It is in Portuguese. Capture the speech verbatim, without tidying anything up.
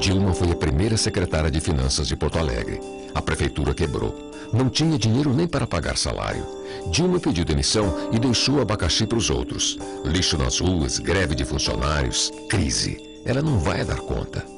Dilma foi a primeira secretária de Finanças de Porto Alegre. A prefeitura quebrou. Não tinha dinheiro nem para pagar salário. Dilma pediu demissão e deixou o abacaxi para os outros. Lixo nas ruas, greve de funcionários, crise. Ela não vai dar conta.